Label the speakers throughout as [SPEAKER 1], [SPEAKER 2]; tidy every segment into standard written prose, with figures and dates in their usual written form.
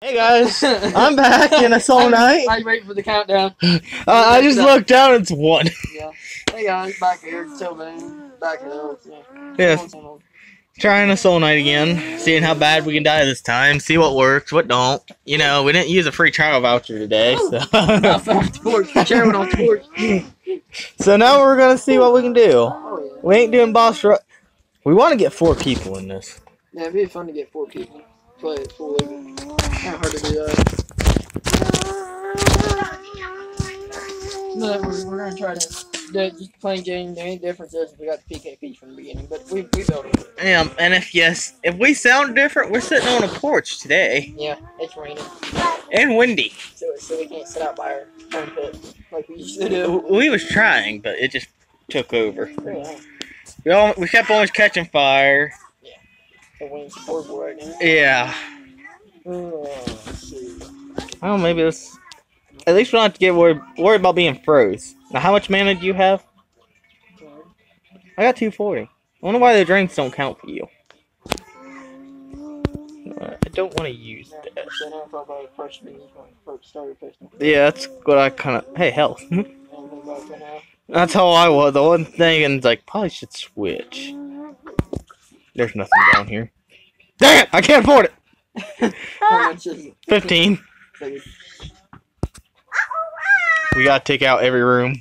[SPEAKER 1] Hey guys, I'm back in a solo night.
[SPEAKER 2] I wait for the countdown.
[SPEAKER 1] I just looked down, it's 1.
[SPEAKER 2] Yeah. Hey guys, back here, so man, backhills. Yeah.
[SPEAKER 1] Yes. Trying a solo night again, seeing how bad we can die this time, see what works, what don't. You know, we didn't use a free trial voucher today, so.
[SPEAKER 2] Chairman on torch.
[SPEAKER 1] So now we're gonna see what we can do.
[SPEAKER 2] Oh, yeah.
[SPEAKER 1] We ain't doing boss rush. We want to get 4 people in this.
[SPEAKER 2] Yeah, it'd be fun to get 4 people. Play it fully. Kind of hard to do that. No, we're gonna try to just playing game. The only difference is we got the PKP from the beginning, but we built it.
[SPEAKER 1] Yeah, and if we sound different, we're sitting on a porch today.
[SPEAKER 2] Yeah, it's raining.
[SPEAKER 1] And windy.
[SPEAKER 2] So we can't sit out by our armpit like we used to do.
[SPEAKER 1] We was trying, but it just took over.
[SPEAKER 2] Yeah.
[SPEAKER 1] We kept always catching fire.
[SPEAKER 2] Yeah. The wind's horrible right now.
[SPEAKER 1] Yeah.
[SPEAKER 2] Let's see.
[SPEAKER 1] Well, maybe this. At least we don't have to get worried about being froze. Now, how much mana do you have? I got 240. I wonder why the drinks don't count for you. I don't want to use that. Yeah, that's what I kind of. Hey, health. That's how I was. The one thing, and it's like, probably should switch. There's nothing down here. Dang it! I can't afford it! 15. We gotta take out every room.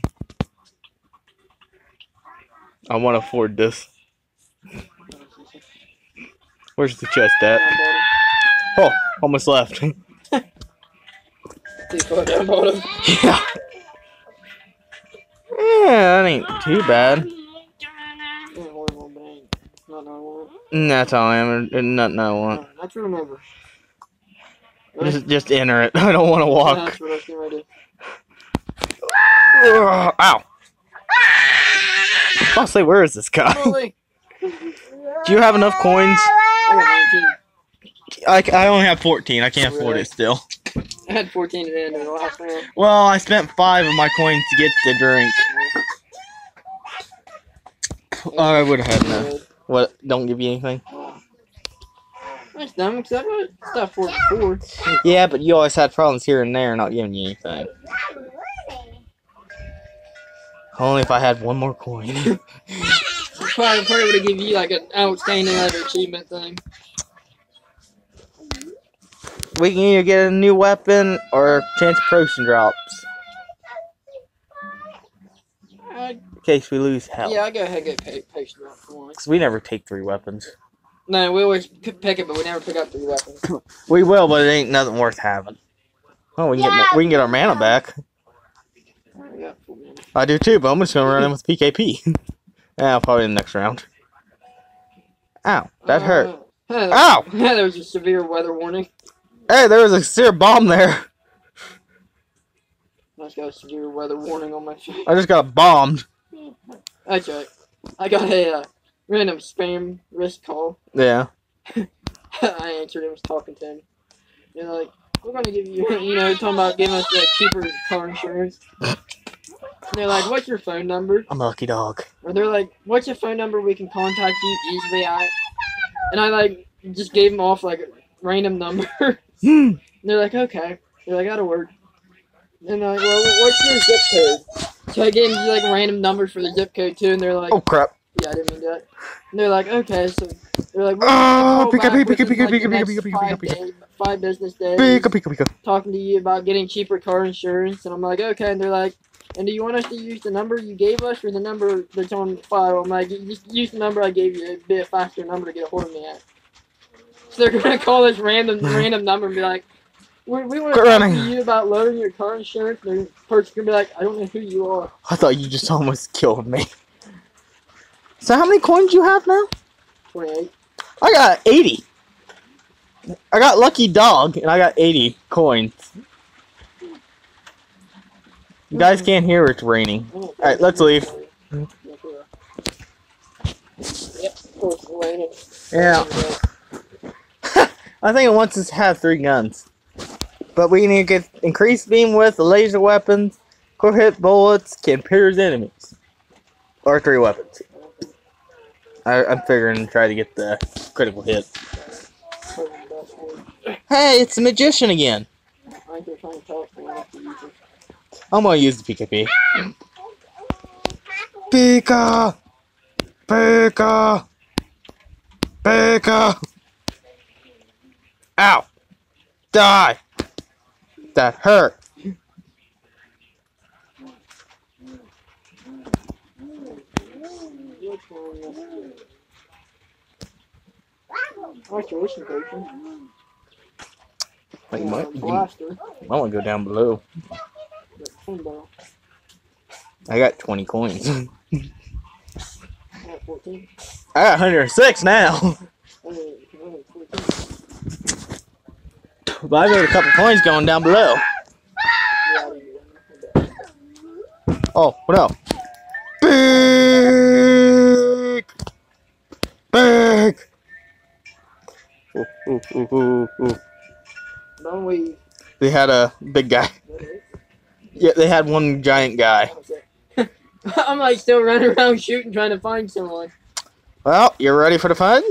[SPEAKER 1] I want to afford this. Where's the chest at? Oh, almost left. Yeah. Yeah, that ain't too bad. That's all I am. Nothing I want.
[SPEAKER 2] That's what I remember.
[SPEAKER 1] Just enter it. I don't want to walk.
[SPEAKER 2] That's what I was getting ready to do.
[SPEAKER 1] Ow! I'll say, where is this guy? Do you have enough coins?
[SPEAKER 2] I got 19.
[SPEAKER 1] I only have 14. I can't afford it still.
[SPEAKER 2] I had 14 at the end of the last round.
[SPEAKER 1] Well, I spent 5 of my coins to get the drink. I would have had enough. What? Don't give you anything?
[SPEAKER 2] That's dumb, except I stuff for before.
[SPEAKER 1] Yeah, but you always had problems here and there not giving you anything. Only if I had one more coin.
[SPEAKER 2] Probably would have given you like an outstanding achievement thing.
[SPEAKER 1] We can either get a new weapon or chance potion drops. In case we lose health.
[SPEAKER 2] Yeah, I go ahead and get potion drops for once.
[SPEAKER 1] Because we never take 3 weapons.
[SPEAKER 2] No, we always pick it, but we never pick up 3 weapons.
[SPEAKER 1] We will, but it ain't nothing worth having. Oh, we can get our mana back. I do too, but I'm just gonna run in with PKP. Yeah, probably in the next round. Ow, that hurt. Ow!
[SPEAKER 2] Yeah, there was a severe weather warning.
[SPEAKER 1] Hey, there was a severe bomb there.
[SPEAKER 2] I just got a severe weather warning on my face.
[SPEAKER 1] I just got bombed.
[SPEAKER 2] That's right. I got a random spam risk call.
[SPEAKER 1] Yeah.
[SPEAKER 2] I answered and was talking to him. They're like, we're gonna give you, talking about giving us cheaper car insurance. They're like, what's your phone number?
[SPEAKER 1] I'm a lucky dog.
[SPEAKER 2] Or they're like, what's your phone number we can contact you easily at? And I just gave them off like a random number. They're like, okay. They're like, that'll work. And they're like, well, what's your zip code? So I gave them like random numbers for the zip code too, and they're like,
[SPEAKER 1] oh crap.
[SPEAKER 2] Yeah, I didn't mean that. And they're like, okay, so they're like,
[SPEAKER 1] Pika.
[SPEAKER 2] 5 business days.
[SPEAKER 1] Pika.
[SPEAKER 2] Talking to you about getting cheaper car insurance, and I'm like, okay. And they're like, and do you want us to use the number you gave us or the number that's on file? I'm like, just use the number I gave you. It'd be a faster number to get a hold of me at. So they're gonna call this random number and be like, we want to talk to you about lowering your car insurance. And the person's gonna be like, I don't know who you are.
[SPEAKER 1] I thought you just almost killed me. So how many coins you have now?
[SPEAKER 2] 28.
[SPEAKER 1] I got 80. I got lucky dog and I got 80 coins. You guys can't hear it's raining. Alright, let's leave.
[SPEAKER 2] Yep, of course, raining.
[SPEAKER 1] Yeah. I think it wants us to have 3 guns. But we need to get increased beam width, laser weapons, quick hit bullets, can pierce enemies. Or 3 weapons. I'm figuring to try to get the critical hit. Hey, it's the magician again.
[SPEAKER 2] I think they're trying to talk. So I have to use it.
[SPEAKER 1] I'm gonna use the PKP. Pika! Pika! Pika! Ow! Die! That hurt.
[SPEAKER 2] Isolation potion.
[SPEAKER 1] Like, might
[SPEAKER 2] Blaster.
[SPEAKER 1] I want to go down below.
[SPEAKER 2] $10.
[SPEAKER 1] I got 20 coins.
[SPEAKER 2] I got 14.
[SPEAKER 1] I got 106 now. But I got a couple coins going down below. Oh, what else? Big! Big! Ooh, ooh, ooh, ooh, ooh.
[SPEAKER 2] Don't we?
[SPEAKER 1] They had a big guy. Yeah, they had one giant guy.
[SPEAKER 2] I'm like still running around shooting, trying to find someone.
[SPEAKER 1] Well, you ready for the fun?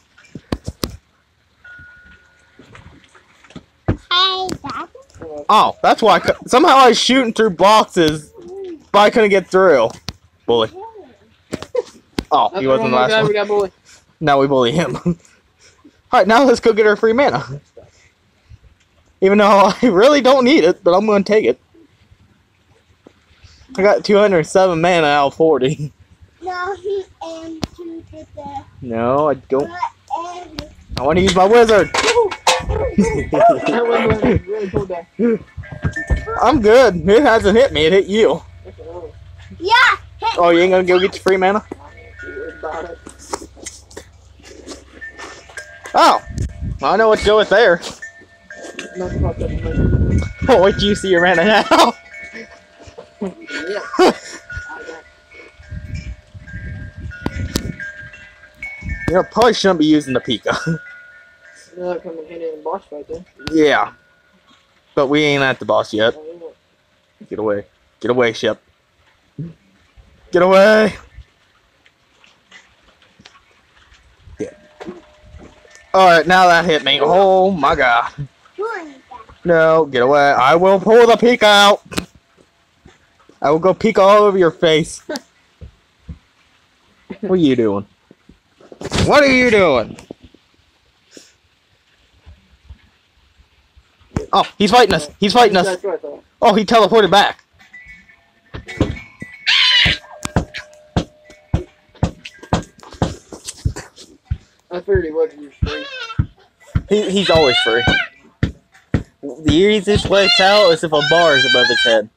[SPEAKER 1] Oh, that's why somehow I was shooting through boxes, but I couldn't get through. Bully. Oh, he wasn't the last one.
[SPEAKER 2] We got bully.
[SPEAKER 1] Now we bully him. Alright, now let's go get our free mana. Even though I really don't need it, but I'm going to take it. I got 207 mana out of 40.
[SPEAKER 3] No, he aimed to the.
[SPEAKER 1] No, I don't. I want to use my wizard. I'm good. It hasn't hit me. It hit you.
[SPEAKER 3] Yeah.
[SPEAKER 1] Oh, you ain't gonna go get your free mana? Oh, I know what to go with there. Oh, wait till you see your mana now. You know, probably shouldn't be using the Pika. Yeah. But we ain't at the boss yet. Get away. Get away, ship. Get away! Yeah. Alright, now that hit me. Oh my god. No, get away. I will pull the Pika out. I will go Pika all over your face. What are you doing? What are you doing? Oh, he's fighting us. He's fighting us. Oh, he teleported back.
[SPEAKER 2] I figured he wasn't free.
[SPEAKER 1] He's always free. The easiest way to tell is if a bar is above his head.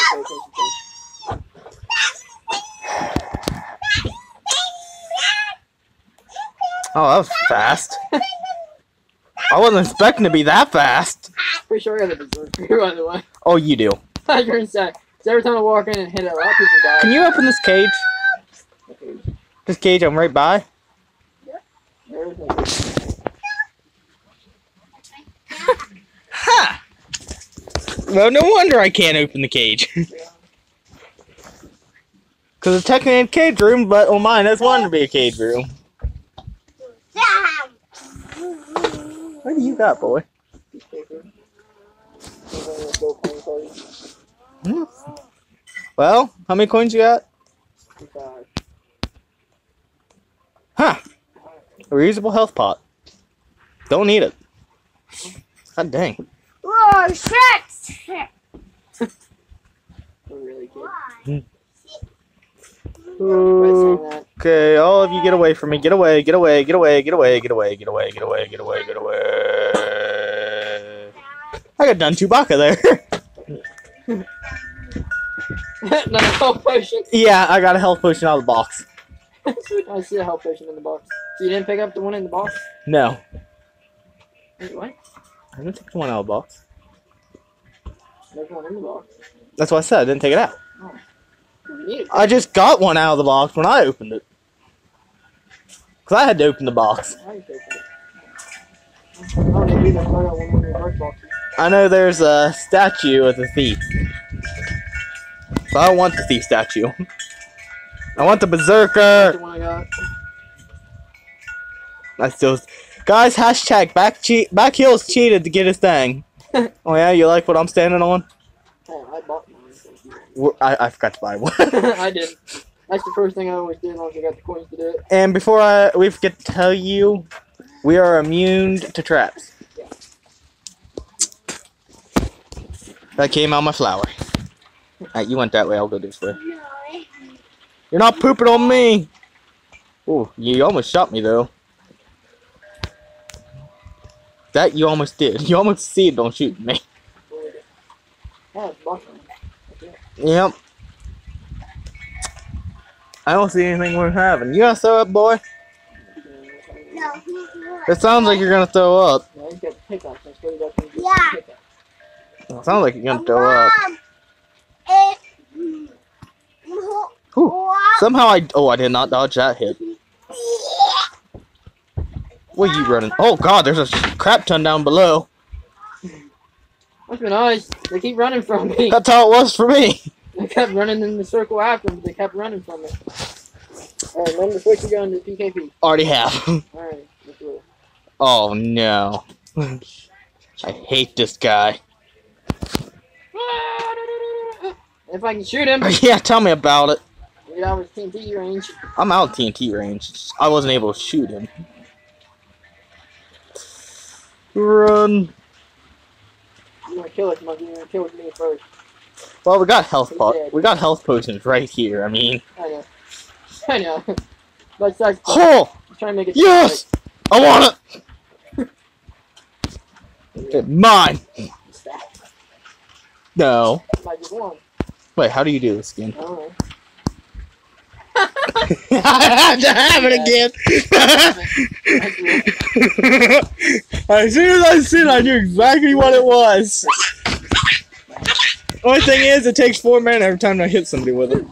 [SPEAKER 1] Oh, that was fast. I wasn't expecting to be that fast.
[SPEAKER 2] Pretty sure I got a berserker, by the way.
[SPEAKER 1] Oh, you do.
[SPEAKER 2] You're inside. So every time I walk in and hit it, a lot of people die.
[SPEAKER 1] Can you open this cage? This cage I'm right by? Ha! Well, no wonder I can't open the cage. Because it's technically a cage room, but on mine, it's wanted to be a cage room. What do you got, boy? Well, how many coins you got? Huh. A reusable health pot. Don't need it. God dang.
[SPEAKER 3] Whoa, shit!
[SPEAKER 2] Really
[SPEAKER 3] Why?
[SPEAKER 1] Okay, all of you get away from me. Get away, get away, get away, get away, get away, get away, get away, get away, get away. I got done Chewbacca there.
[SPEAKER 2] Another health potion.
[SPEAKER 1] Yeah, I got a health potion out of the box.
[SPEAKER 2] I see a health potion in the box. So you didn't pick up the one in the box?
[SPEAKER 1] No.
[SPEAKER 2] Wait, what?
[SPEAKER 1] I didn't take the one out of the box.
[SPEAKER 2] There's one in the box.
[SPEAKER 1] That's what I said. I didn't take it out.
[SPEAKER 2] Oh. You need it.
[SPEAKER 1] I just got one out of the box when I opened it. Because I had to open the box.
[SPEAKER 2] I ain't taking it. I don't need either, so I got one in the dark boxes.
[SPEAKER 1] I know there's a statue of the thief. So I don't want the thief statue. I want the berserker.
[SPEAKER 2] That's the one I got.
[SPEAKER 1] Guys, hashtag backhills cheated to get his thing. Oh yeah, you like what I'm standing on?
[SPEAKER 2] Oh, I bought mine.
[SPEAKER 1] I forgot to buy one.
[SPEAKER 2] I did. That's the first thing I always do as long as I got the coins to do it.
[SPEAKER 1] And before we forget to tell you, we are immune to traps.
[SPEAKER 2] Yeah.
[SPEAKER 1] That came out of my flower. Alright, you went that way, I'll go this way.
[SPEAKER 3] No.
[SPEAKER 1] You're not pooping on me! Oh, you almost shot me though. That you almost did. You almost succeeded on shooting me.
[SPEAKER 2] Oh, it's buffering.
[SPEAKER 1] Yep. I don't see anything worth having. You gonna throw up, boy?
[SPEAKER 3] No.
[SPEAKER 1] It sounds like you're gonna throw up.
[SPEAKER 2] Yeah, he's got the pickup. That's what he got the
[SPEAKER 3] Yeah.
[SPEAKER 2] pickup.
[SPEAKER 1] It sounds like you're gonna throw up. Whew. Somehow I did not dodge that hit. Where you running? Oh god, there's a crap ton down below.
[SPEAKER 2] Must be nice. They keep running from me.
[SPEAKER 1] That's how it was for me.
[SPEAKER 2] They kept running in the circle after them, but they kept running from me. Alright, remember to switch your gun to PKP.
[SPEAKER 1] Already have.
[SPEAKER 2] Alright, let's do it.
[SPEAKER 1] Oh no. I hate this guy.
[SPEAKER 2] If I can shoot him,
[SPEAKER 1] Yeah, tell me about it.
[SPEAKER 2] get out of his TNT range.
[SPEAKER 1] I'm out of TNT range. I wasn't able to shoot him. Run.
[SPEAKER 2] I'm gonna kill it, monkey. You're gonna kill me first.
[SPEAKER 1] Well, we got health potions right here. I mean,
[SPEAKER 2] I know. I know. But that's
[SPEAKER 1] oh
[SPEAKER 2] trying to make it.
[SPEAKER 1] yes, I want it. Okay, mine. No.
[SPEAKER 2] Might just one.
[SPEAKER 1] Wait, how do you do this again?
[SPEAKER 2] I don't know.
[SPEAKER 1] I have to have it again. As soon as I seen it, I knew exactly what it was. Only thing is, it takes 4 minutes every time I hit somebody with it.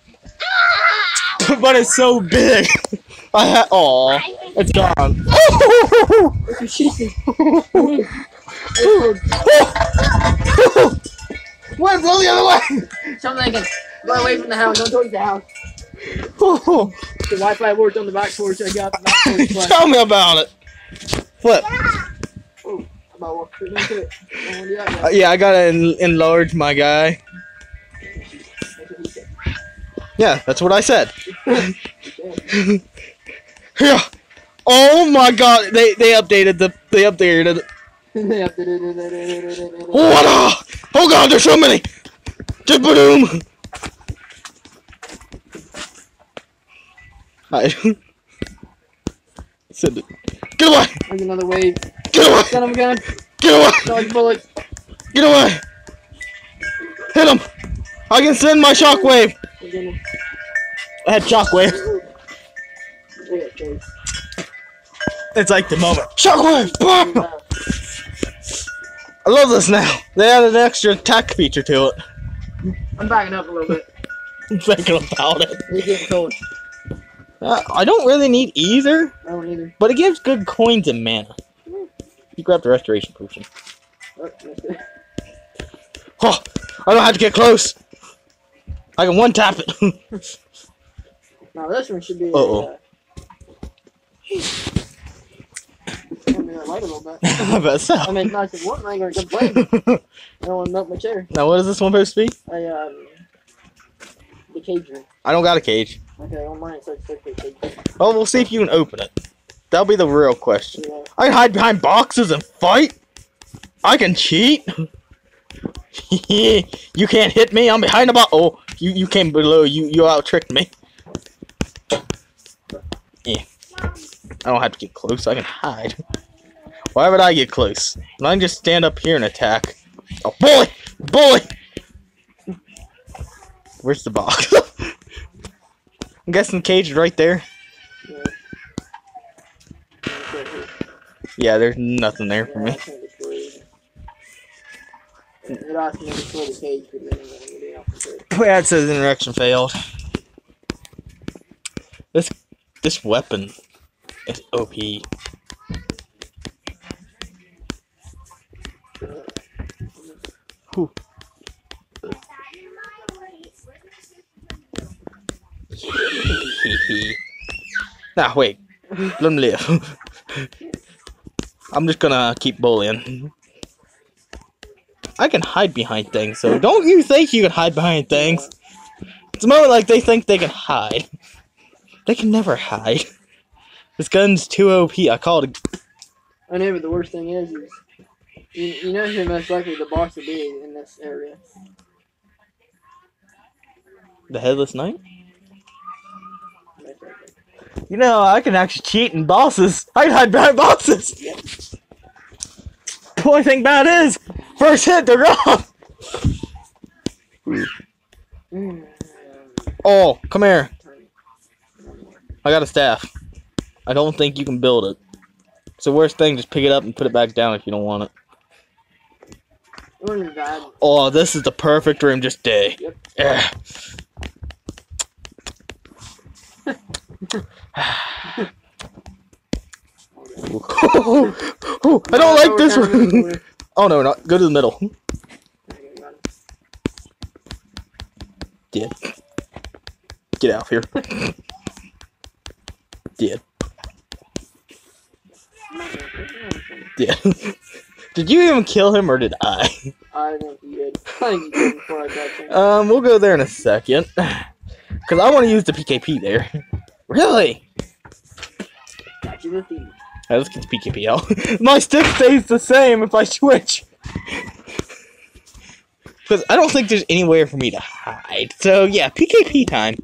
[SPEAKER 1] But it's so big. Aw, it's gone. What? Blow the other way.
[SPEAKER 2] So I'm thinking, go away from the house, don't towards the house.
[SPEAKER 1] Oh,
[SPEAKER 2] The Wi-Fi worked on the back porch. I got the back porch. But
[SPEAKER 1] tell me about it. Flip.
[SPEAKER 2] oh, I'm about to walk straight into it. I don't want to do that yet.
[SPEAKER 1] Yeah, I gotta enlarge my guy.
[SPEAKER 2] That's what he said.
[SPEAKER 1] Yeah, that's what I said.
[SPEAKER 2] Okay.
[SPEAKER 1] Yeah. Oh my god, they updated it. What? Oh god, there's so many. Just boom. Hi. Send it. Get away.
[SPEAKER 2] There's another wave.
[SPEAKER 1] Get away.
[SPEAKER 2] Son of a gun.
[SPEAKER 1] Get away.
[SPEAKER 2] Dodge bullets.
[SPEAKER 1] Get away. Hit him. I can send my shockwave. I had shockwave. It's like the moment. Shockwave! I love this now. They added an extra attack feature to it.
[SPEAKER 2] I'm backing up a little bit.
[SPEAKER 1] I'm thinking about it.
[SPEAKER 2] He's getting cold.
[SPEAKER 1] I don't really need either,
[SPEAKER 2] I don't either.
[SPEAKER 1] but it gives good coins and mana. You grab the restoration potion.
[SPEAKER 2] Oh, that's it.
[SPEAKER 1] Oh, I don't have to get close. I can one-tap it.
[SPEAKER 2] Now this one should be.
[SPEAKER 1] Uh-oh.
[SPEAKER 2] Light a little bit.
[SPEAKER 1] I bet so.
[SPEAKER 2] I mean, not just one thing or complain. I don't want to melt my chair.
[SPEAKER 1] Now, what is this one supposed to be?
[SPEAKER 2] The cage room.
[SPEAKER 1] I don't got a cage.
[SPEAKER 2] Okay, on mine it says cage.
[SPEAKER 1] Well, we'll see if you can open it. That'll be the real question.
[SPEAKER 2] Yeah.
[SPEAKER 1] I can hide behind boxes and fight. I can cheat. You can't hit me. I'm behind the box. Oh, you came below. You out tricked me. Yeah. I don't have to get close. I can hide. Why would I get close? I can just stand up here and attack. Oh, boy! Boy! Where's the box? I'm guessing the cage is right there.
[SPEAKER 2] Yeah.
[SPEAKER 1] Yeah, there's nothing there for me.
[SPEAKER 2] It asked me to destroy the cage, but then
[SPEAKER 1] Yeah, it says interaction failed. This weapon is OP. Whew. Nah, wait. Let him live. I'm just gonna keep bullying. I can hide behind things, so don't you think you can hide behind things? It's more like they think they can hide. They can never hide. This gun's too OP. I call it.
[SPEAKER 2] I know, but the worst thing is you know who most likely the boss will be in this area.
[SPEAKER 1] The Headless Knight? You know, I can actually cheat in bosses. I can hide behind bosses.
[SPEAKER 2] Yep.
[SPEAKER 1] The only thing bad is, first hit, they're gone. Oh, come here. I got a staff. I don't think you can build it. It's the worst thing, just pick it up and put it back down if you don't want it. Oh, this is the perfect room, just day.
[SPEAKER 2] Yep.
[SPEAKER 1] Yeah. I don't like this room. Oh no, not go to the middle. Dead. Get out of here. Dead. Dead. Did you even kill him or did I?
[SPEAKER 2] I think you did. I think you did before I got him.
[SPEAKER 1] We'll go there in a second. Cause I want to use the PKP there. Really?
[SPEAKER 2] Got you the thief.
[SPEAKER 1] Alright, let's get the PKP out. My stick stays the same if I switch. Because I don't think there's anywhere for me to hide. So, yeah, PKP time.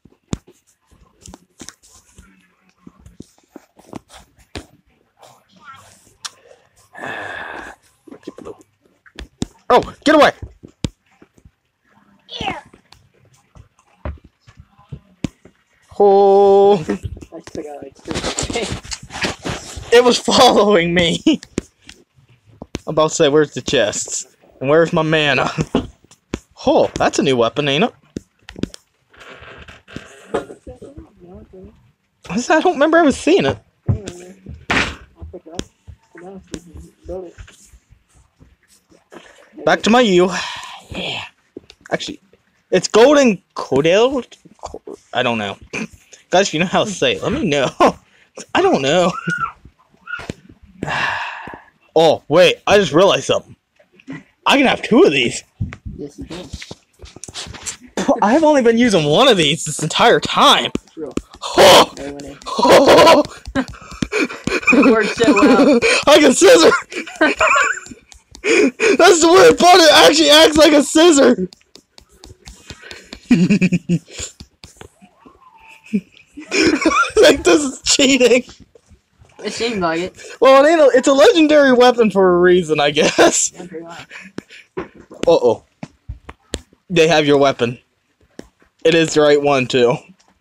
[SPEAKER 1] Oh, get away!
[SPEAKER 3] Yeah.
[SPEAKER 1] Oh,
[SPEAKER 2] I took out like 3.
[SPEAKER 1] it was following me. I'm about to say, where's the chests? And where's my mana? Oh, that's a new weapon, ain't it? I don't remember ever seeing it.
[SPEAKER 2] I'll pick it up. Now so you can build it.
[SPEAKER 1] Back to my U. Yeah. Actually, it's golden codel. I don't know. Guys, if you know how to say it, let me know. I don't know. Oh, wait. I just realized something. I can have 2 of these.
[SPEAKER 2] Yes, you can.
[SPEAKER 1] I've only been using 1 of these this entire time.
[SPEAKER 2] It's real.
[SPEAKER 1] Oh!
[SPEAKER 2] They went in.
[SPEAKER 1] Oh!
[SPEAKER 2] Worked so well.
[SPEAKER 1] I can scissor! That's the weird part, it actually acts like a scissor! Like this is cheating.
[SPEAKER 2] It seems like it.
[SPEAKER 1] Well, it ain't it's a legendary weapon for a reason, I guess. Uh-oh. They have your weapon. It is the right one, too.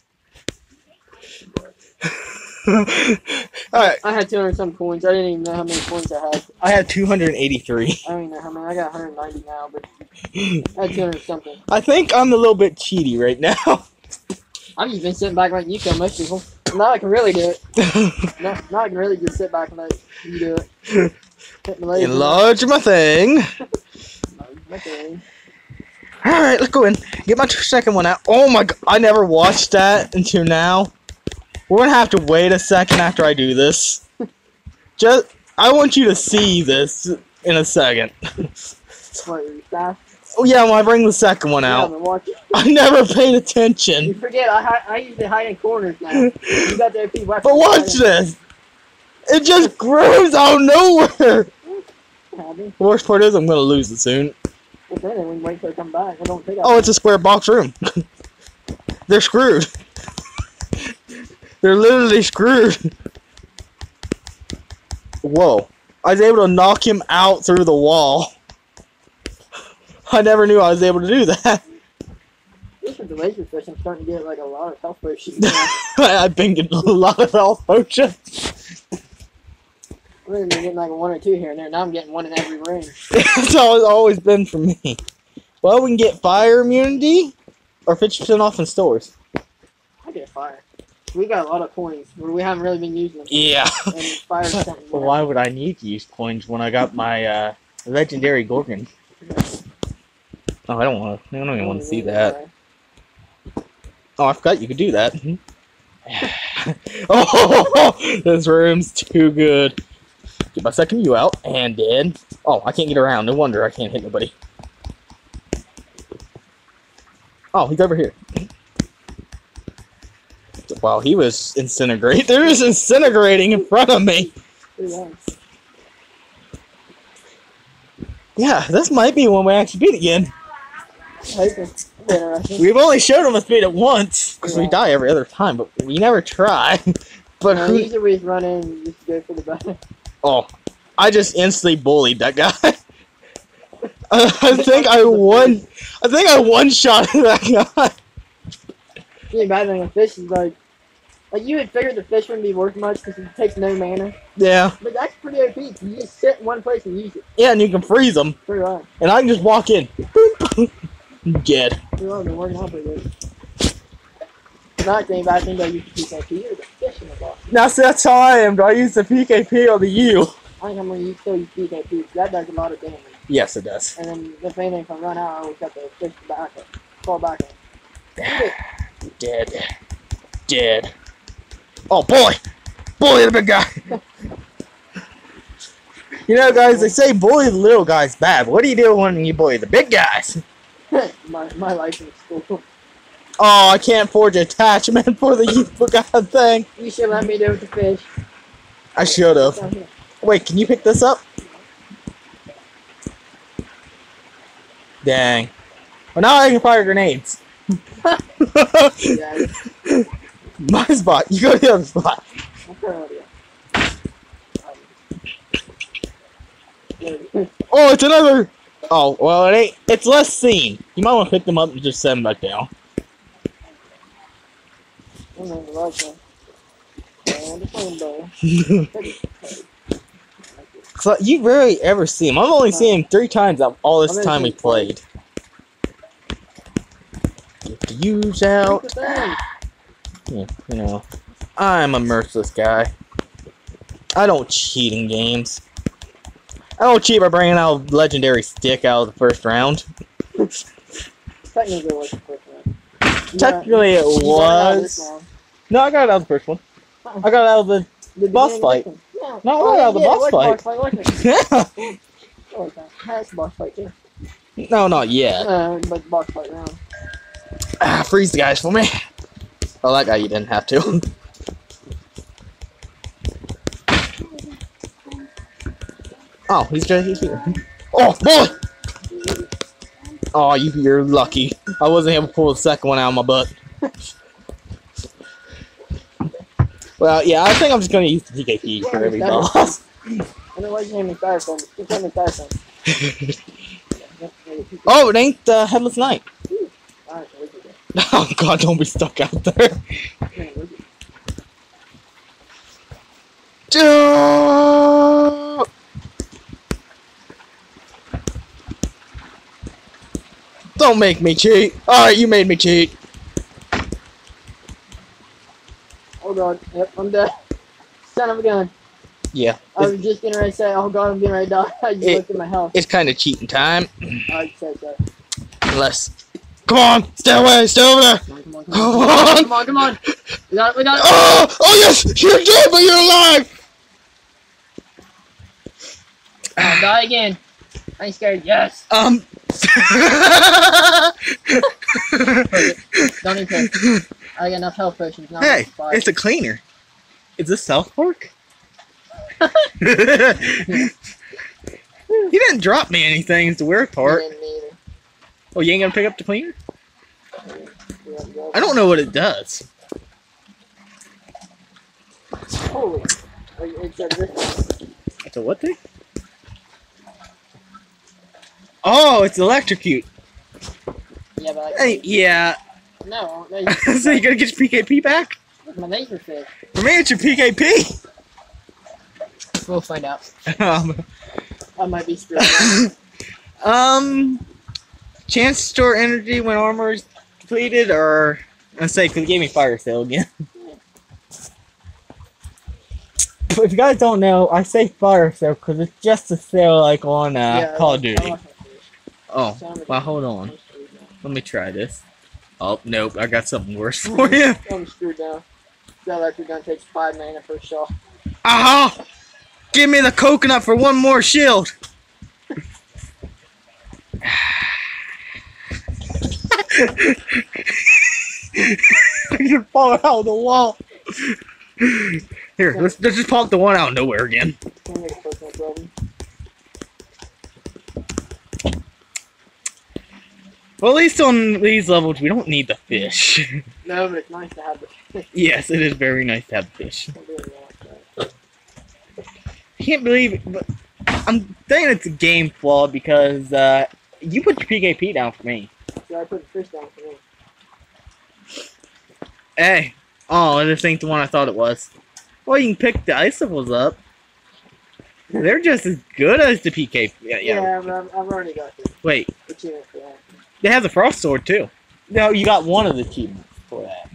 [SPEAKER 1] Alright.
[SPEAKER 2] I had 200 some coins. I didn't even know how many coins I had.
[SPEAKER 1] I had 283.
[SPEAKER 2] I don't even know how many. I got 190 now, but I had 200 something.
[SPEAKER 1] I think I'm a little bit cheaty right now.
[SPEAKER 2] I've just been sitting back letting you kill most people. Now I can really do it. Now I can really just sit back and let you do it. Hit my laser.
[SPEAKER 1] Enlarge my thing.
[SPEAKER 2] Okay.
[SPEAKER 1] Alright, let's go in. Get my second one out. Oh my god, I never watched that until now. We're gonna have to wait a second after I do this. I want you to see this in a second.
[SPEAKER 2] What, your staff?
[SPEAKER 1] Oh yeah, when I bring the second one
[SPEAKER 2] Yeah,
[SPEAKER 1] out.
[SPEAKER 2] but watch it.
[SPEAKER 1] I never paid
[SPEAKER 2] You
[SPEAKER 1] attention.
[SPEAKER 2] forget, I usually hide in corners now. You got the OP weapon.
[SPEAKER 1] But watch this. It just grows out of nowhere.
[SPEAKER 2] Happy.
[SPEAKER 1] The worst part is I'm gonna lose it soon.
[SPEAKER 2] Well, then we can wait till I come back. I don't take
[SPEAKER 1] Oh, it's a square box room. They're screwed. They're literally screwed. Whoa. I was able to knock him out through the wall. I never knew I was able to do that.
[SPEAKER 2] This is the laser fish. I'm starting to get like a lot of health potions.
[SPEAKER 1] I've been getting a lot of health potions.
[SPEAKER 2] I've been getting like 1 or 2 here and there. Now I'm getting 1 in every room.
[SPEAKER 1] That's how it's always been for me. Well, we can get fire immunity or 50% off in stores.
[SPEAKER 2] I get a fire. We got a lot of coins where we haven't really been using them.
[SPEAKER 1] Yeah.
[SPEAKER 2] And fire's something.
[SPEAKER 1] Well, why would I need to use coins when I got my legendary Gorgon? Oh, I don't even want to see that. Oh, I forgot you could do that. Oh, this room's too good. Get my second view out, and dead. Oh, I can't get around. No wonder I can't hit nobody. Oh, he's over here. Wow, he was incinerate. They're just incinerating in front of me. Yeah, this might be one we actually beat again. We've only showed him us beat it once, because we die every other time, but we never try. But
[SPEAKER 2] no, usually we just run in and just go for the back.
[SPEAKER 1] Oh, I just instantly bullied that guy. I think I one-shot that guy.
[SPEAKER 2] The bad thing with fish is like you would figure the fish wouldn't be worth much because it takes no mana.
[SPEAKER 1] Yeah.
[SPEAKER 2] But that's pretty OP. You just sit in one place and use it.
[SPEAKER 1] Yeah, and you can freeze them.
[SPEAKER 2] Pretty right.
[SPEAKER 1] And I can just walk in. Dead.
[SPEAKER 2] Pretty well, been working out pretty good. Not saying bad thing that you can PKP or the fish in the box.
[SPEAKER 1] Now, see, that's how I am. Do I use the PKP or the U?
[SPEAKER 2] I think I'm going to still use PKP because that does a lot of damage.
[SPEAKER 1] Yes, it does.
[SPEAKER 2] And then if anything, if I run out, I always got the fish back up. Fall back up.
[SPEAKER 1] Dead. Dead. Oh, boy! Bully the big guy! You know, guys, they say bully the little guys bad. What do you do when you bully the big guys?
[SPEAKER 2] my life in school.
[SPEAKER 1] Oh, I can't forge attachment for the youthful god thing.
[SPEAKER 2] You should let me do it with the fish.
[SPEAKER 1] I should have. Wait, can you pick this up? Dang. Well, now I can fire grenades. My spot. You go to the other spot. Oh, it's another. Oh, well, it ain't. It's less seen. You might want to pick them up and just send them back down. So you rarely ever see him. I've only seen him 3 times out all this time we played. Get the use out. Yeah, you know, I'm a merciless guy. I don't cheat in games. I don't cheat by bringing out a legendary stick out of the first round.
[SPEAKER 2] Technically, it was the first round.
[SPEAKER 1] Technically, it was. No, I got it out of the first one. I got it out of the boss fight.
[SPEAKER 2] Yeah.
[SPEAKER 1] No, I got it out of the boss fight.
[SPEAKER 2] Yeah. Oh, that's boss fight too.
[SPEAKER 1] No, not yet.
[SPEAKER 2] But boss fight round.
[SPEAKER 1] Ah, freeze the guys for me. Oh, that guy you didn't have to. Oh, he's here. Oh, boy! Oh, you're lucky. I wasn't able to pull the second one out of my butt. Well, yeah, I think I'm just going to use the PKP for every boss.
[SPEAKER 2] I know why you named me Styrofoam. You call me Styrofoam.
[SPEAKER 1] Oh, it ain't the Headless Knight.
[SPEAKER 2] Alright, so we can go.
[SPEAKER 1] Oh, God, don't be stuck out there. Don't make me cheat. Alright, you made me cheat.
[SPEAKER 2] Oh god, yep, I'm dead. Son of a gun.
[SPEAKER 1] Yeah.
[SPEAKER 2] I was just getting ready to say, oh god, I'm getting ready to die. I just looked at my health.
[SPEAKER 1] It's kind of cheating time.
[SPEAKER 2] I said so.
[SPEAKER 1] Unless. Come on! Stay away! Stay over there!
[SPEAKER 2] Come on.
[SPEAKER 1] Come on!
[SPEAKER 2] We got it.
[SPEAKER 1] Oh! Oh yes! You're dead, but you're alive!
[SPEAKER 2] I'll die again. I ain't scared. Yes!
[SPEAKER 1] Don't
[SPEAKER 2] even care. I got enough health potions now.
[SPEAKER 1] Hey, it's a cleaner. Is this South Park? He didn't drop me anything, is the weird part. Oh, you ain't gonna pick up the cleaner? I don't know what it does.
[SPEAKER 2] Holy.
[SPEAKER 1] It's a what thing? Oh, it's electrocute.
[SPEAKER 2] Yeah, but
[SPEAKER 1] Hey, yeah.
[SPEAKER 2] No.
[SPEAKER 1] So you gonna get your PKP back?
[SPEAKER 2] My laser fish.
[SPEAKER 1] For me, it's your PKP.
[SPEAKER 2] We'll find out.
[SPEAKER 1] Um,
[SPEAKER 2] I might be screwed.
[SPEAKER 1] Chance to store energy when armor is depleted, or let's say, because it gave me fire sale again. But if you guys don't know, I say fire sale because it's just a sale like on Call of Duty. Oh, well, hold on. Let me try this. Oh, nope, I got something worse for you.
[SPEAKER 2] I'm screwed now. That electric gun takes 5 mana per shot.
[SPEAKER 1] Aha! Give me the coconut for one more shield. You're falling out of the wall. Here, let's just pop the one out of nowhere again. Well, at least on these levels, we don't need the fish.
[SPEAKER 2] No, but it's nice to have the fish.
[SPEAKER 1] Yes, it is very nice to have fish. I can't believe it, but I'm thinking it's a game flaw because you put your PKP down for me.
[SPEAKER 2] Yeah, I put the fish down for me.
[SPEAKER 1] Hey, oh, this ain't the one I thought it was. Well, you can pick the icicles up. They're just as good as the PKP.
[SPEAKER 2] Yeah, but I've already got the
[SPEAKER 1] Wait,
[SPEAKER 2] achievement for that.
[SPEAKER 1] they have the frost sword too. No, you got one of the achievements for that.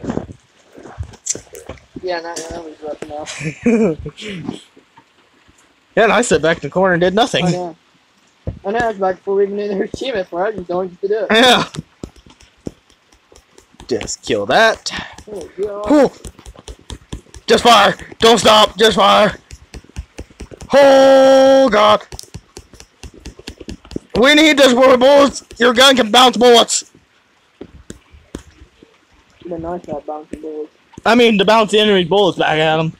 [SPEAKER 2] Yeah, that was rough enough.
[SPEAKER 1] Yeah, and I sat back in the corner and did nothing.
[SPEAKER 2] I know. I know, it's back before we even knew there was achievement for it. I just don't get to do it.
[SPEAKER 1] Yeah. Just kill that.
[SPEAKER 2] Oh, God.
[SPEAKER 1] Whew. Just fire! Don't stop! Just fire! Oh God! We need this for bullets. Your gun can bounce bullets.
[SPEAKER 2] It'd been nice to have bouncing bullets.
[SPEAKER 1] I mean, to bounce the enemy's bullets back at them.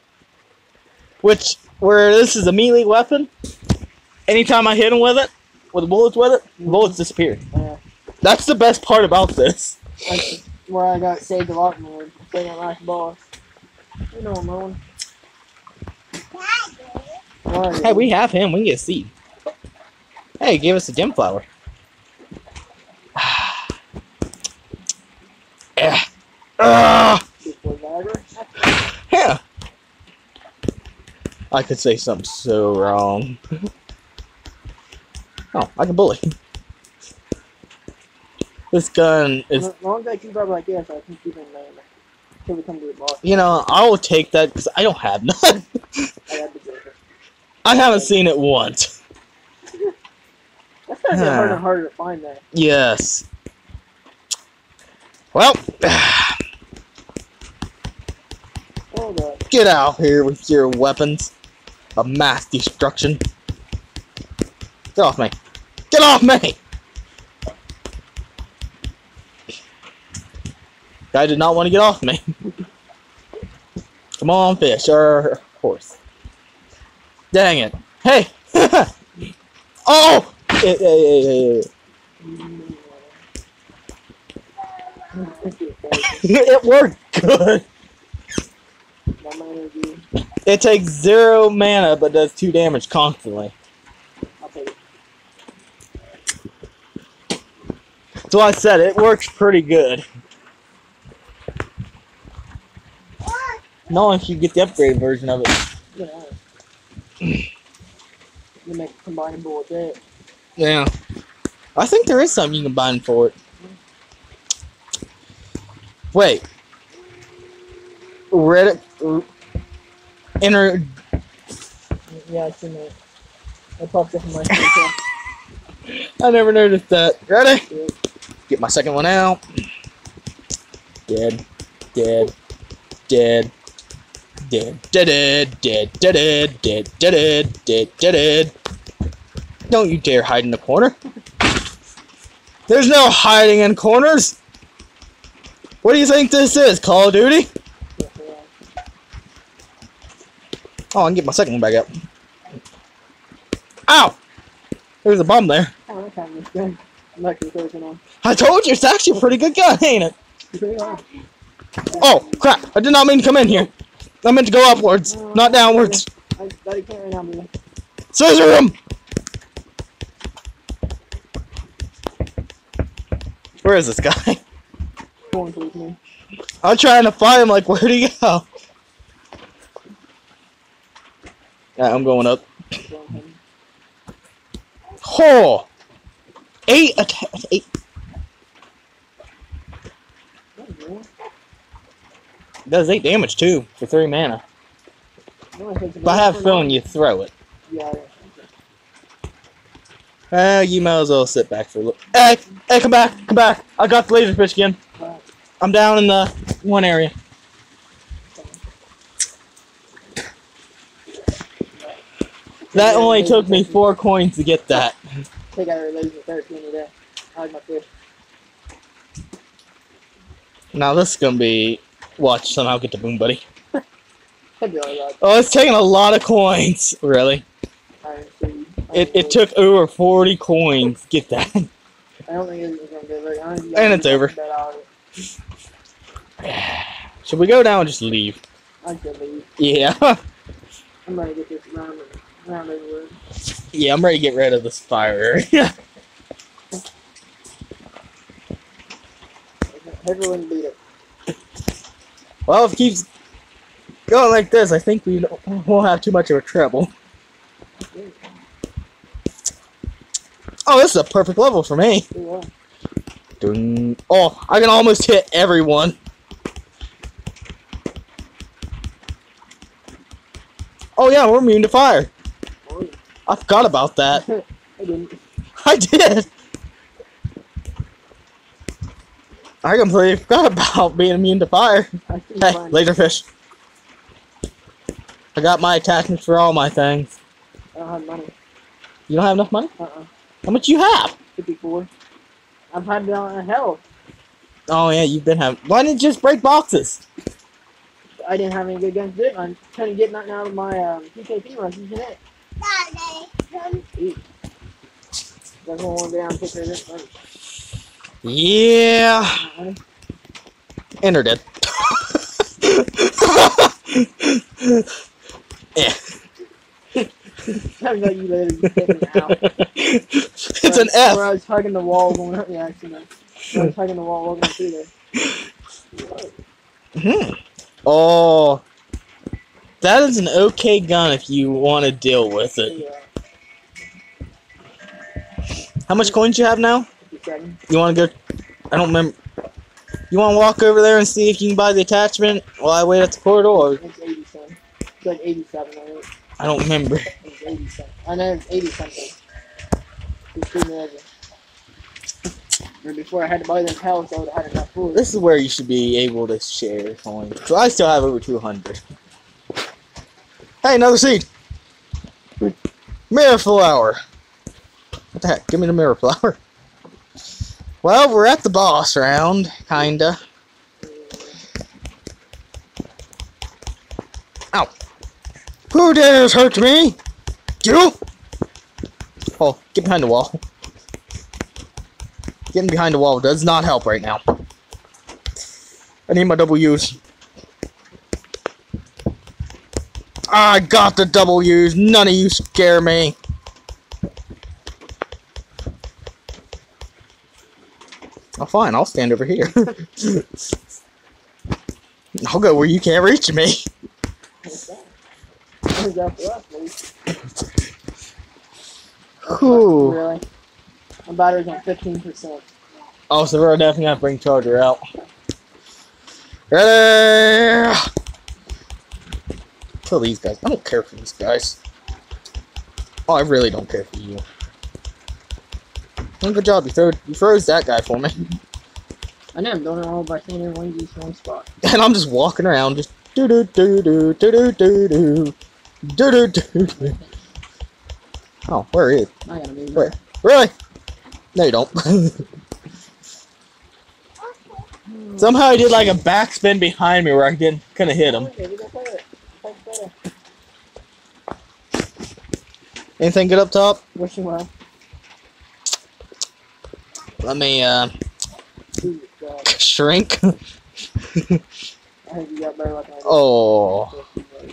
[SPEAKER 1] Where this is a melee weapon, anytime I hit him with it, with the bullets with it, the bullets disappear.
[SPEAKER 2] Yeah.
[SPEAKER 1] That's the best part about this.
[SPEAKER 2] That's where I got saved a lot more. Saved a nice boss. You know I'm on.
[SPEAKER 1] Hey, we have him. We can get a seed. Hey, give us a gem flower. Yeah. Yeah. I could say something so wrong. Oh, I can bully. This gun is...
[SPEAKER 2] As long as I keep up like this, I can keep in there. Until we come to the boss.
[SPEAKER 1] You know, I will take that because I don't have none.
[SPEAKER 2] I got the Joker.
[SPEAKER 1] I haven't seen it once.
[SPEAKER 2] That's gonna get harder and harder to find that.
[SPEAKER 1] Yes. Well,
[SPEAKER 2] Hold up.
[SPEAKER 1] get out here with your weapons of mass destruction. Get off me. Get off me! Guy did not want to get off me. Come on, fish, or horse. Dang it. Hey! Oh! Hey. It worked good. It takes 0 mana but does 2 damage constantly.
[SPEAKER 2] I'll take it.
[SPEAKER 1] So I said it works pretty good. No, if you get the upgraded version of it.
[SPEAKER 2] Yeah. You make it combinable with it.
[SPEAKER 1] Yeah. I think there is something you can combine for it. Wait. Reddit. Enter.
[SPEAKER 2] Yeah, I've seen that. That popped up in my screen.
[SPEAKER 1] I never noticed that. Ready?
[SPEAKER 2] Yeah.
[SPEAKER 1] Get my second one out. Dead. Dead. Dead. Dead. Dead. Dead. Dead. Dead. Dead. Dead. Dead. Don't you dare hide in the corner. There's no hiding in corners. What do you think this is, Call of Duty? Oh, I can get my second one back up. Ow! There's a bomb there.
[SPEAKER 2] Oh, that kind of good. I'm not gonna throw it on.
[SPEAKER 1] I told you, it's actually a pretty good gun, ain't it? Oh, crap. I did not mean to come in here. I meant to go upwards, not downwards.
[SPEAKER 2] I can't right now, man.
[SPEAKER 1] Scissor him! Where is this guy?
[SPEAKER 2] Going towards me.
[SPEAKER 1] I'm trying to find him, like, where'd he go? Yeah, I'm going up. Oh! 8 attack. 8. Does 8 damage too for 3 mana. But I have a feeling you throw it.
[SPEAKER 2] Yeah.
[SPEAKER 1] You might as well sit back for a little. Hey, come back, come back! I got the laser fish again. I'm down in the one area. That only took me 4 coins to get that.
[SPEAKER 2] I think I laser 13 today. I like my fish.
[SPEAKER 1] Now this is gonna be. Watch somehow get the boom buddy.
[SPEAKER 2] That'd be alright.
[SPEAKER 1] Oh, it's taking a lot of coins. Really? It took over 40 coins. Get that.
[SPEAKER 2] I don't think it's gonna get very honest.
[SPEAKER 1] And it's over. Should we go down and just leave?
[SPEAKER 2] I should leave.
[SPEAKER 1] Yeah.
[SPEAKER 2] I'm ready to get this round over.
[SPEAKER 1] Yeah, I'm ready to get rid of this fire area.
[SPEAKER 2] Everyone beat it.
[SPEAKER 1] Well, if it keeps going like this, I think we won't have too much of a trouble. Oh, this is a perfect level for me.
[SPEAKER 2] Yeah.
[SPEAKER 1] Dun. Oh, I can almost hit everyone. Oh yeah, we're immune to fire.
[SPEAKER 2] Oh,
[SPEAKER 1] I forgot about that.
[SPEAKER 2] I didn't.
[SPEAKER 1] I did. I completely forgot about being immune to fire. Hey, laserfish. I got my attachments for all my things.
[SPEAKER 2] I don't have money.
[SPEAKER 1] You don't have enough money?
[SPEAKER 2] Uh-uh.
[SPEAKER 1] How much you have?
[SPEAKER 2] 54. I've had down a hell.
[SPEAKER 1] Oh yeah, you've been having. Why didn't you just break boxes?
[SPEAKER 2] I didn't have any good guns to do it. I'm trying to get nothing out of my PKP runs using it. That's one want to go down and take care of this money.
[SPEAKER 1] Yeah. Enter dead. Yeah.
[SPEAKER 2] Sounds like you literally just hit me out.
[SPEAKER 1] It's an F.
[SPEAKER 2] Where I was hugging the wall going up. Yeah, actually, I was hugging the wall walking through there.
[SPEAKER 1] Oh. That is an okay gun if you want to deal with it.
[SPEAKER 2] Yeah.
[SPEAKER 1] How much coins you have now?
[SPEAKER 2] 57.
[SPEAKER 1] You want to go? I don't remember. You want to walk over there and see if you can buy the attachment while I wait at the corridor?
[SPEAKER 2] It's 87. It's like 87, I think.
[SPEAKER 1] I don't remember.
[SPEAKER 2] It's 87. I know it's 80 something. It's 2 million. Or before I had to buy them hells, I would have had enough food.
[SPEAKER 1] This is where you should be able to share coins. So I still have over 200. Hey, another seed. Mirror flower. What the heck? Give me the mirror flower. Well, we're at the boss round, kinda. Ow. Who dares hurt me? You? Oh, get behind the wall. Getting behind the wall does not help right now. I need my W's. I got the W's. None of you scare me. Oh, fine. I'll stand over here. I'll go where you can't reach me. Whew.
[SPEAKER 2] Really? My battery's on 15%.
[SPEAKER 1] Oh, so we're definitely gonna bring charger out. Ready? Kill these guys. I don't care for these guys. Oh, I really don't care for you. Good job. You froze that guy for me.
[SPEAKER 2] I know I'm doing it all by staying in one spot.
[SPEAKER 1] And I'm just walking around, just do do do do do do do do do do do. Oh, where is?
[SPEAKER 2] I gotta move.
[SPEAKER 1] Where? Really? No, you don't. Somehow I did like a backspin behind me where I couldn't hit him. Anything good up top?
[SPEAKER 2] Wishing well.
[SPEAKER 1] Let me shrink.
[SPEAKER 2] I think you got better luck than I did.
[SPEAKER 1] Oh.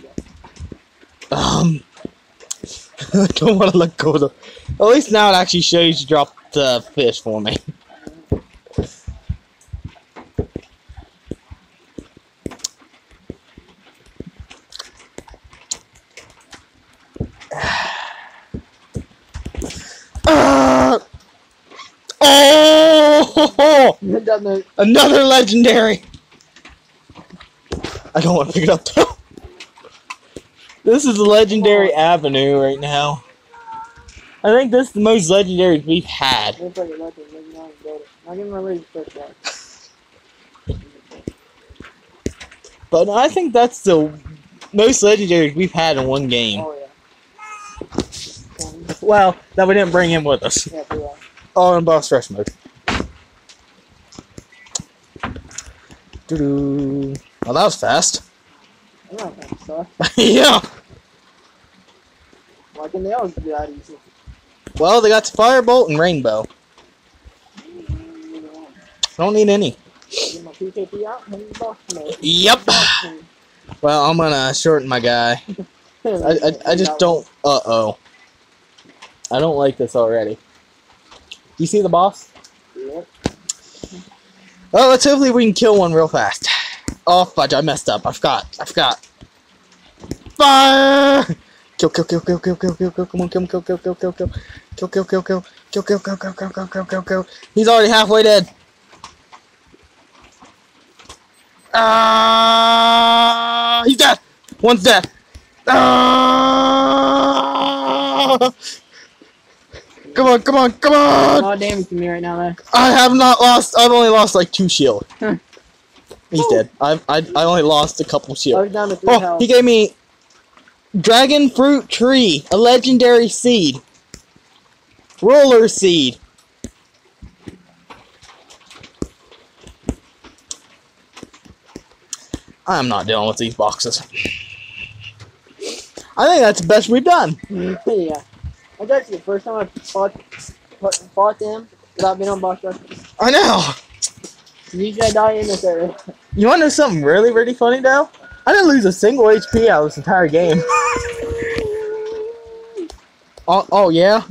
[SPEAKER 1] I don't want to let go of the. At least now it actually shows you dropped the fish for me. Oh! Another legendary. I don't want to pick it up though. This is a legendary avenue right now. I think this is the most legendaries we've had. But I think that's the most legendaries we've had in one game.
[SPEAKER 2] Oh, yeah.
[SPEAKER 1] Well, that we didn't bring him with us.
[SPEAKER 2] Yeah, pretty well.
[SPEAKER 1] All in boss rush mode. Doo-doo. Well, that was fast.
[SPEAKER 2] I don't think so.
[SPEAKER 1] Yeah.
[SPEAKER 2] Why can they always do that easy?
[SPEAKER 1] Well, they got Firebolt and Rainbow. Don't need any.
[SPEAKER 2] Get my PKP out and box mode.
[SPEAKER 1] Yep. Well, I'm gonna shorten my guy. I just don't. Uh-oh. I don't like this already. You see the boss?
[SPEAKER 2] Yep.
[SPEAKER 1] Well, let's hopefully we can kill one real fast. Oh, fudge, I messed up. I forgot. Fire! Kill. Come on, kill. He's already halfway dead. He's dead. One's dead. Come on.
[SPEAKER 2] A lot of damage to me right now, though.
[SPEAKER 1] I have not lost. I've only lost like 2 shield. He's dead. I only lost a couple
[SPEAKER 2] I
[SPEAKER 1] shield.
[SPEAKER 2] was down to 3 health.
[SPEAKER 1] He gave me Dragon Fruit Tree, a legendary seed, Roller Seed. I'm not dealing with these boxes. I think that's the best we've done.
[SPEAKER 2] Yeah. That's actually the first time I fought them without being on boss rush.
[SPEAKER 1] I know.
[SPEAKER 2] Usually I die in this area.
[SPEAKER 1] You want to know something really funny though? I didn't lose a single HP out of this entire game. Oh yeah?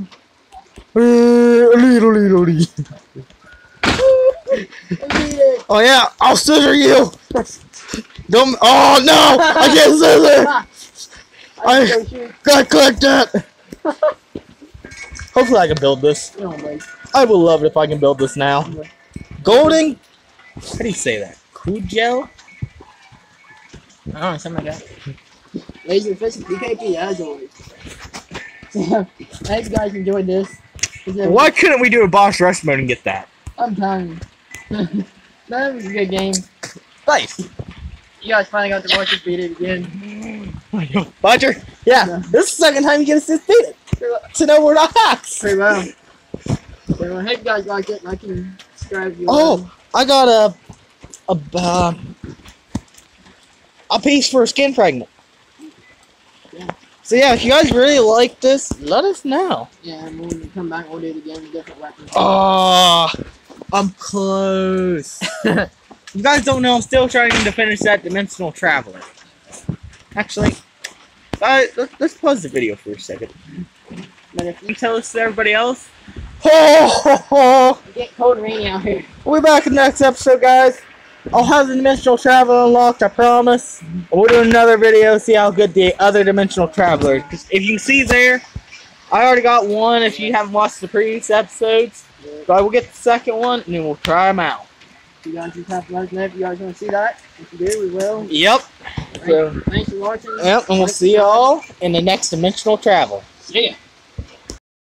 [SPEAKER 1] Oh yeah, I'll scissor you! Don't, oh no! I can't scissor! I gotta collect that! Hopefully I can build this. I will love it if I can build this now. Golden, how do you say that? Kujel?
[SPEAKER 2] I don't know, something like that. Laser Fist PKP as always. I hope you guys enjoyed this.
[SPEAKER 1] Why couldn't we do a boss rush mode and get that?
[SPEAKER 2] I'm telling you. That was a good game.
[SPEAKER 1] Nice.
[SPEAKER 2] You guys finally got to watch us beat it again.
[SPEAKER 1] Roger. Yeah, this is the second time you get us to beat it. To know we're not hacks.
[SPEAKER 2] Pretty well. So I hope you guys like it and I can subscribe you.
[SPEAKER 1] Oh, I got a piece for a skin fragment.
[SPEAKER 2] Yeah.
[SPEAKER 1] So yeah, if you guys really like this, let us know.
[SPEAKER 2] Yeah, and when we come back, we'll do it again with different weapons.
[SPEAKER 1] Oh, I'm close. You guys don't know, I'm still trying to finish that Dimensional Traveler. Actually, let's pause the video for a second.
[SPEAKER 2] But if
[SPEAKER 1] You tell us to everybody else. Ho!
[SPEAKER 2] you get cold and rainy out here.
[SPEAKER 1] We'll be back in the next episode, guys. I'll have the Dimensional Traveler unlocked, I promise. We'll do another video, see how good the other Dimensional Traveler is. 'Cause if you can see there, I already got one if you haven't watched the previous episodes. So I will get the second one, and then we'll try them out.
[SPEAKER 2] You guys just have to let us know if you guys want to see that. If you do, we will.
[SPEAKER 1] Yep. So,
[SPEAKER 2] Thanks for watching.
[SPEAKER 1] yep, and we'll see y'all in the next Dimensional Travel.
[SPEAKER 2] See ya.